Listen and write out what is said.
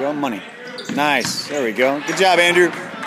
go. Money. Nice. There we go. Good job, Andrew.